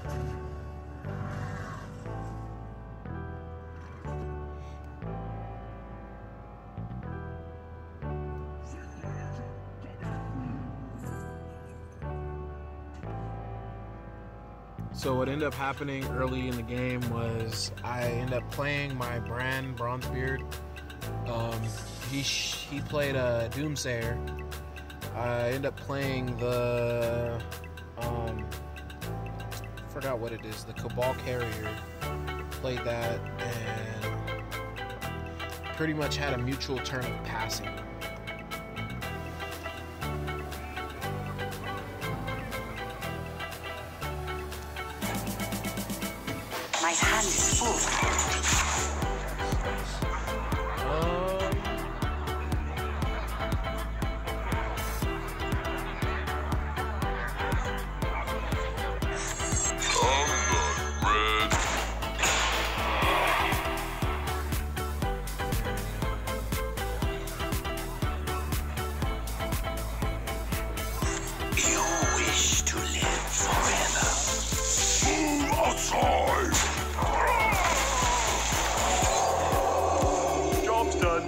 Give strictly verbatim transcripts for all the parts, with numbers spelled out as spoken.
So what ended up happening early in the game was I ended up playing my Bran Bronzebeard. Um, he he played a Doomsayer. I ended up playing the um, forgot what it is, the Cabal Carrier. Played that and pretty much had a mutual turn of passing. My hand is full. Um, red. You wish to live forever. Move outside. Job's done.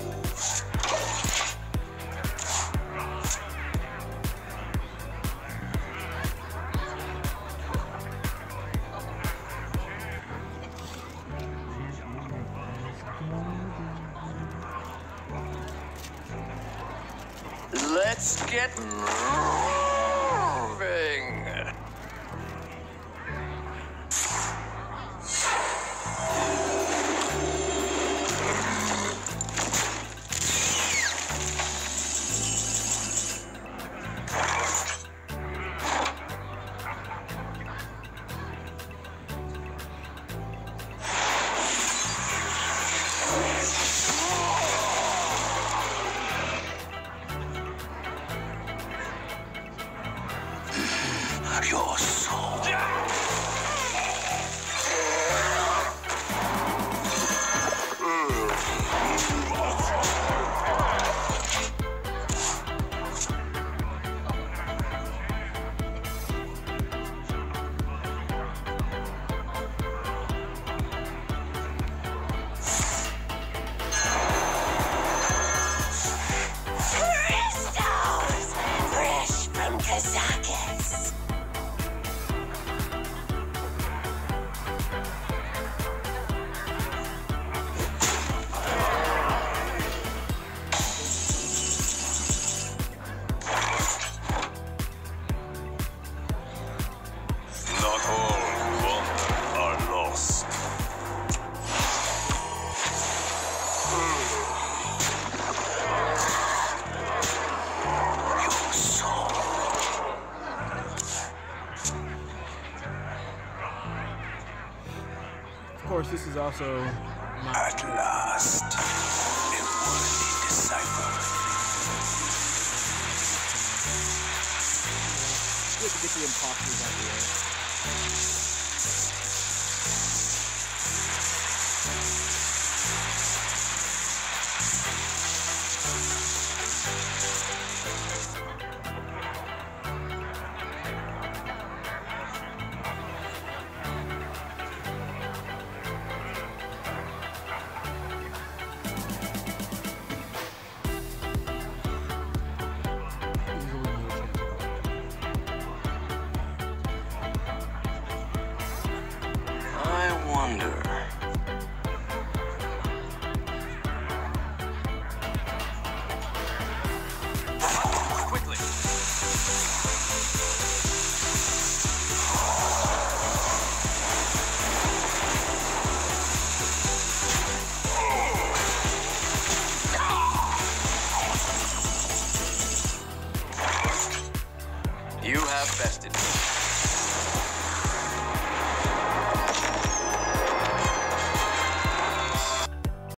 Let's get moving. Your soul. Crystals! Fresh from Kazakis. Not all who wander are lost. Your soul. of course, this is also not At last, a worthy disciple. good to get the imposters out of the way. I wonder. Quickly. You have bested me.